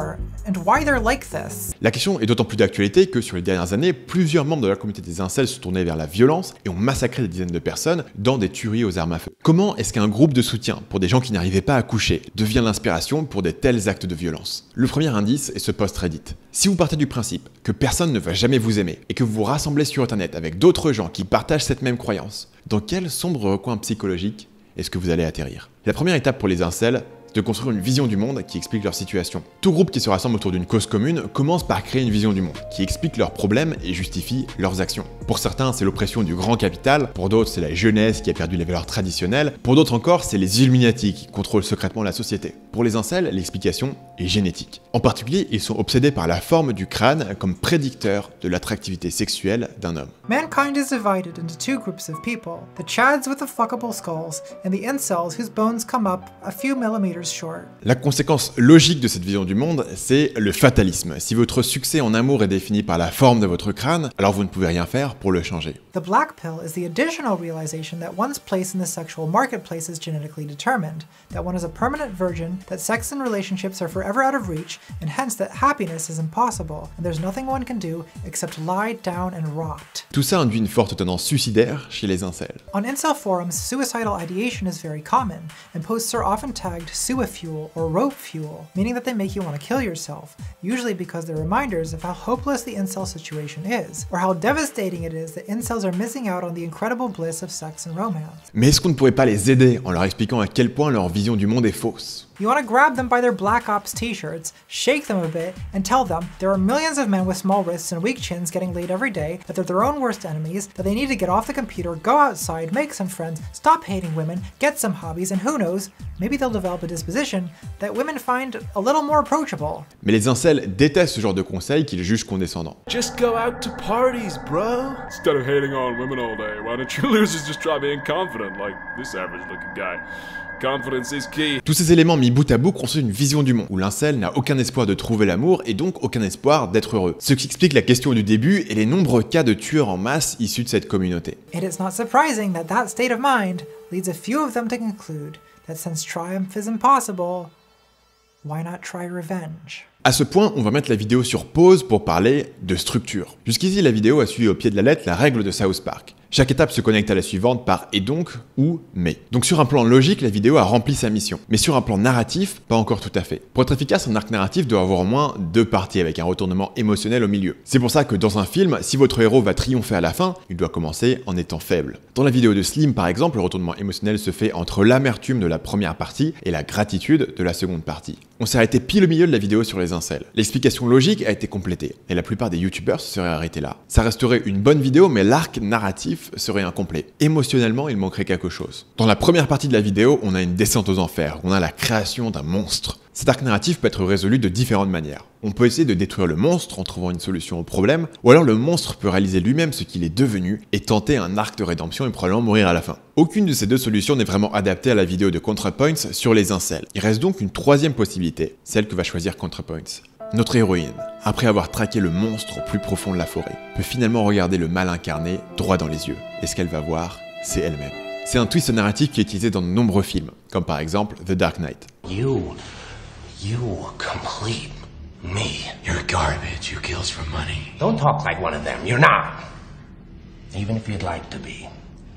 and why they're like this. La question est d'autant plus d'actualité que sur les dernières années, plusieurs membres de la communauté des incels se tournaient vers la violence et ont massacré des dizaines de personnes dans des tueries aux armes à feu. Comment est-ce qu'un groupe de soutien pour des gens qui n'arrivaient pas à coucher devient l'inspiration pour de tels actes de violence? Le premier indice est ce post Reddit. Si vous partez du principe que personne ne va jamais vous aimer et que vous vous rassemblez sur internet avec d'autres gens qui partagent cette même croyance, dans quel sombre recoin psychologique est-ce que vous allez atterrir? La première étape pour les incels, de construire une vision du monde qui explique leur situation. Tout groupe qui se rassemble autour d'une cause commune commence par créer une vision du monde, qui explique leurs problèmes et justifie leurs actions. Pour certains, c'est l'oppression du grand capital, pour d'autres, c'est la jeunesse qui a perdu les valeurs traditionnelles, pour d'autres encore, c'est les Illuminati qui contrôlent secrètement la société. Pour les incels, l'explication est génétique. En particulier, ils sont obsédés par la forme du crâne comme prédicteur de l'attractivité sexuelle d'un homme. Mankind is divided into two groups of people, the chads with the fuckable skulls and the incels whose bones come up a few millimeters short. La conséquence logique de cette vision du monde, c'est le fatalisme. Si votre succès en amour est défini par la forme de votre crâne, alors vous ne pouvez rien faire pour le changer. The black pill is the additional realization that one's place in the sexual marketplace is genetically determined, that one is a permanent virgin, that sex and relationships are forever out of reach, and hence that happiness is impossible, and there's nothing one can do except lie down and rot. Tout ça induit une forte tendance suicidaire chez les incels. On incel forums, suicidal ideation is very common, and posts are often tagged suifuel or rope fuel, meaning that they make you want to kill yourself, usually because they're reminders of how hopeless the incel situation is, or how devastating it is that incels are missing out on the incredible bliss of sex and romance. Mais est-ce qu'on ne pourrait pas les aider en leur expliquant à quel point leur vision du monde est fausse? You want to grab them by their Black Ops t-shirts, shake them a bit, and tell them there are millions of men with small wrists and weak chins getting laid every day, that they're their own worst enemies, that they need to get off the computer, go outside, make some friends, stop hating women, get some hobbies, and who knows, maybe they'll develop a disposition that women find a little more approachable. Mais les incels détestent ce genre de conseils qu'ils jugent condescendants. Just go out to parties, bro. Instead of hating on women all day, why don't you losers just try being confident like this average-looking guy? Confidence is key. Tous ces éléments mis bout à bout construisent une vision du monde où l'incel n'a aucun espoir de trouver l'amour et donc aucun espoir d'être heureux. Ce qui explique la question du début et les nombreux cas de tueurs en masse issus de cette communauté. And it's not surprising that that state of mind leads a few of them to conclude that since triumph is impossible, why not try revenge? À ce point, on va mettre la vidéo sur pause pour parler de structure. Jusqu'ici, la vidéo a suivi au pied de la lettre la règle de South Park. Chaque étape se connecte à la suivante par et donc ou mais. Donc sur un plan logique, la vidéo a rempli sa mission. Mais sur un plan narratif, pas encore tout à fait. Pour être efficace, un arc narratif doit avoir au moins deux parties avec un retournement émotionnel au milieu. C'est pour ça que dans un film, si votre héros va triompher à la fin, il doit commencer en étant faible. Dans la vidéo de Slim par exemple, le retournement émotionnel se fait entre l'amertume de la première partie et la gratitude de la seconde partie. On s'est arrêté pile au milieu de la vidéo sur les incels. L'explication logique a été complétée, et la plupart des youtubeurs se seraient arrêtés là. Ça resterait une bonne vidéo, mais l'arc narratif serait incomplet. Émotionnellement, il manquerait quelque chose. Dans la première partie de la vidéo, on a une descente aux enfers, on a la création d'un monstre. Cet arc narratif peut être résolu de différentes manières. On peut essayer de détruire le monstre en trouvant une solution au problème, ou alors le monstre peut réaliser lui-même ce qu'il est devenu et tenter un arc de rédemption et probablement mourir à la fin. Aucune de ces deux solutions n'est vraiment adaptée à la vidéo de ContraPoints sur les incels. Il reste donc une troisième possibilité, celle que va choisir ContraPoints. Notre héroïne, après avoir traqué le monstre au plus profond de la forêt, peut finalement regarder le mal incarné droit dans les yeux. Et ce qu'elle va voir, c'est elle-même. C'est un twist narratif qui est utilisé dans de nombreux films, comme par exemple The Dark Knight. You, you complete me. You're garbage who kills for money. Don't talk like one of them. You're not. Even if you'd like to be.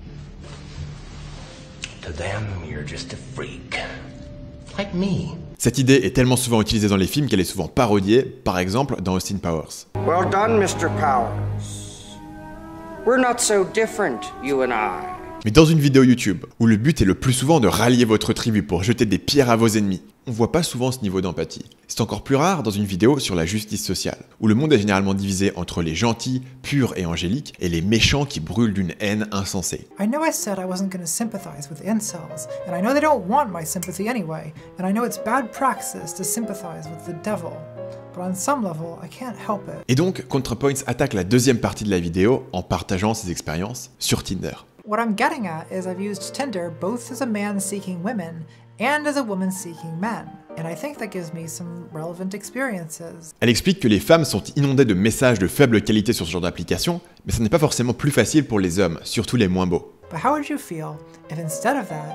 To them, you're just a freak. Like me. Cette idée est tellement souvent utilisée dans les films qu'elle est souvent parodiée, par exemple dans Austin Powers. Well done, Mister Powers. We're not so different, you and I. Mais dans une vidéo YouTube, où le but est le plus souvent de rallier votre tribu pour jeter des pierres à vos ennemis, on voit pas souvent ce niveau d'empathie. C'est encore plus rare dans une vidéo sur la justice sociale, où le monde est généralement divisé entre les gentils, purs et angéliques, et les méchants qui brûlent d'une haine insensée. I know I said I wasn't going to sympathize with incels, and I know they don't want my sympathy anyway, and I know it's bad practice to sympathize with the devil. But on some level, I can't help it. Et donc, ContraPoints attaque la deuxième partie de la vidéo en partageant ses expériences sur Tinder. What I'm getting at is I've used Tinder both as a man seeking women and as a woman seeking men, and I think that gives me some relevant experiences. Elle explique que les femmes sont inondées de messages de faible qualité sur ce genre d'application, mais ce n'est pas forcément plus facile pour les hommes, surtout les moins beaux. But how would you feel if instead of that,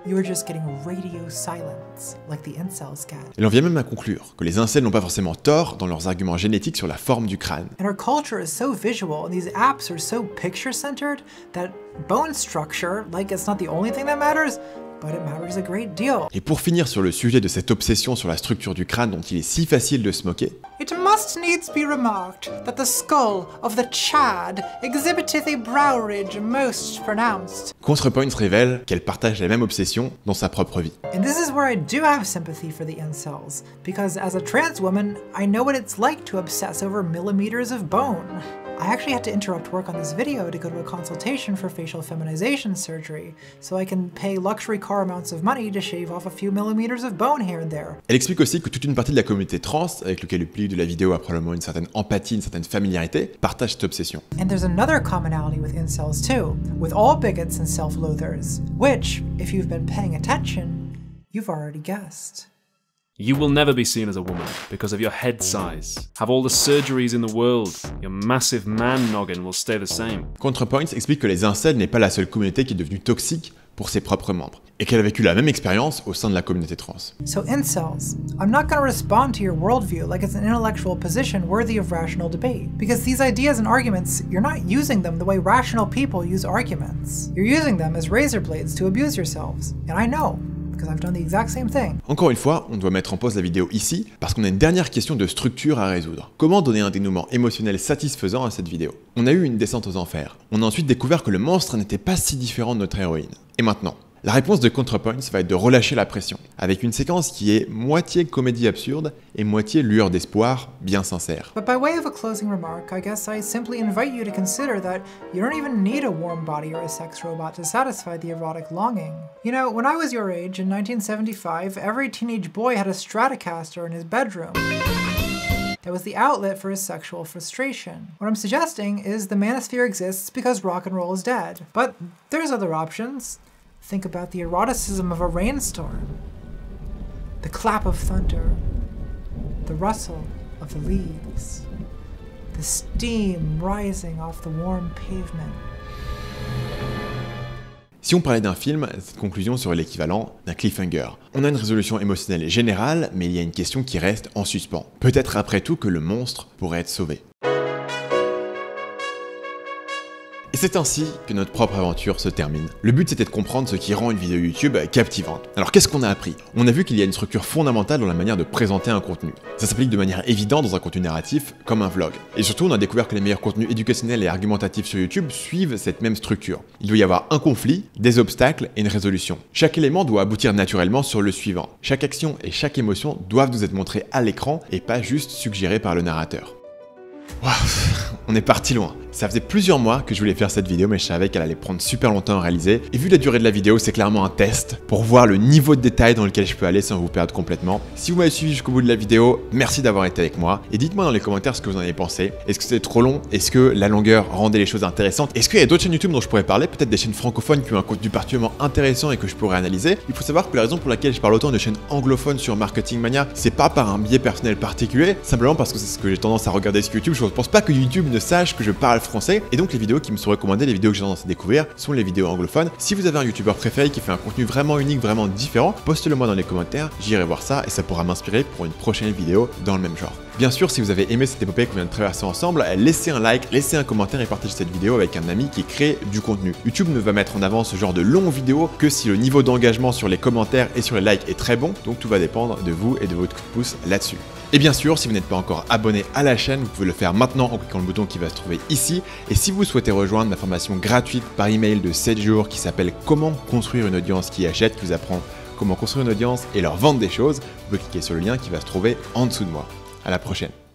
you were just getting radio silence, like the incels get. Elle en vient même à conclure que les incels n'ont pas forcément tort dans leurs arguments génétiques sur la forme du crâne. And our culture is so visual, and these apps are so picture-centered that bone structure, like it's not the only thing that matters, but it matters a great deal. Et pour finir sur le sujet de cette obsession sur la structure du crâne dont il est si facile de se moquer, It must needs be remarked that the skull of the Chad exhibiteth a brow ridge most pronounced. ContraPoints révèle qu'elle partage la même obsession dans sa propre vie. And this is where I do have sympathy for the incels, because as a trans woman, I know what it's like to obsess over millimeters of bone. I actually had to interrupt work on this video to go to a consultation for facial feminization surgery, so I can pay luxury car amounts of money to shave off a few millimeters of bone here and there. Elle explique aussi que toute une partie de la communauté trans, avec lequel le public de la vidéo a probablement une certaine empathie, une certaine familiarité, partage cette obsession. And there's another commonality with incels too, with all bigots and self-loathers, which, if you've been paying attention, you've already guessed. You will never be seen as a woman because of your head size. Have all the surgeries in the world, your massive man noggin will stay the same. ContraPoints explique que les incels n'est pas la seule communauté qui est devenue toxique pour ses propres membres, et qu'elle a vécu la même expérience au sein de la communauté trans. So incels, I'm not going to respond to your worldview like it's an intellectual position worthy of rational debate, because these ideas and arguments, you're not using them the way rational people use arguments. You're using them as razor blades to abuse yourselves, and I know. Because I've done the exact same thing. Encore une fois, on doit mettre en pause la vidéo ici, parce qu'on a une dernière question de structure à résoudre. Comment donner un dénouement émotionnel satisfaisant à cette vidéo? On a eu une descente aux enfers. On a ensuite découvert que le monstre n'était pas si différent de notre héroïne. Et maintenant? La réponse de ContraPoints va être de relâcher la pression, avec une séquence qui est moitié comédie absurde et moitié lueur d'espoir bien sincère. But by way of a closing remark, I guess I simply invite you to consider that you don't even need a warm body or a sex robot to satisfy the erotic longing. You know, when I was your age in nineteen seventy-five, every teenage boy had a Stratocaster in his bedroom. That was the outlet for his sexual frustration. What I'm suggesting is the manosphere exists because rock and roll is dead. But there's other options. Think about the eroticism of a rainstorm, the clap of thunder, the rustle of the leaves, the steam rising off the warm pavement. Si on parlait d'un film, cette conclusion serait l'équivalent d'un cliffhanger. On a une résolution émotionnelle générale, mais il y a une question qui reste en suspens. Peut-être après tout que le monstre pourrait être sauvé. Et c'est ainsi que notre propre aventure se termine. Le but c'était de comprendre ce qui rend une vidéo YouTube captivante. Alors qu'est-ce qu'on a appris? On a vu qu'il y a une structure fondamentale dans la manière de présenter un contenu. Ça s'applique de manière évidente dans un contenu narratif comme un vlog. Et surtout on a découvert que les meilleurs contenus éducationnels et argumentatifs sur YouTube suivent cette même structure. Il doit y avoir un conflit, des obstacles et une résolution. Chaque élément doit aboutir naturellement sur le suivant. Chaque action et chaque émotion doivent nous être montrées à l'écran et pas juste suggérées par le narrateur. Waouh, on est parti loin. Ça faisait plusieurs mois que je voulais faire cette vidéo, mais je savais qu'elle allait prendre super longtemps à réaliser. Et vu la durée de la vidéo, c'est clairement un test pour voir le niveau de détail dans lequel je peux aller sans vous perdre complètement. Si vous m'avez suivi jusqu'au bout de la vidéo, merci d'avoir été avec moi. Et dites-moi dans les commentaires ce que vous en avez pensé. Est-ce que c'était trop long? Est-ce que la longueur rendait les choses intéressantes? Est-ce qu'il y a d'autres chaînes YouTube dont je pourrais parler? Peut-être des chaînes francophones qui ont un contenu particulièrement intéressant et que je pourrais analyser. Il faut savoir que la raison pour laquelle je parle autant de chaînes anglophones sur Marketing Mania, c'est pas par un biais personnel particulier, simplement parce que c'est ce que j'ai tendance à regarder sur YouTube. Je pense pas que YouTube ne sache que je parle français, et donc les vidéos qui me sont recommandées, les vidéos que j'ai tendance à découvrir, sont les vidéos anglophones. Si vous avez un YouTuber préféré qui fait un contenu vraiment unique, vraiment différent, postez-le moi dans les commentaires, j'irai voir ça et ça pourra m'inspirer pour une prochaine vidéo dans le même genre. Bien sûr, si vous avez aimé cette épopée qu'on vient de traverser ensemble, laissez un like, laissez un commentaire et partagez cette vidéo avec un ami qui crée du contenu. YouTube ne va mettre en avant ce genre de longues vidéos que si le niveau d'engagement sur les commentaires et sur les likes est très bon, donc tout va dépendre de vous et de votre coup de pouce là-dessus. Et bien sûr, si vous n'êtes pas encore abonné à la chaîne, vous pouvez le faire maintenant en cliquant le bouton qui va se trouver ici. Et si vous souhaitez rejoindre ma formation gratuite par email de sept jours qui s'appelle Comment construire une audience qui achète, qui vous apprend comment construire une audience et leur vendre des choses, vous pouvez cliquer sur le lien qui va se trouver en dessous de moi. À la prochaine.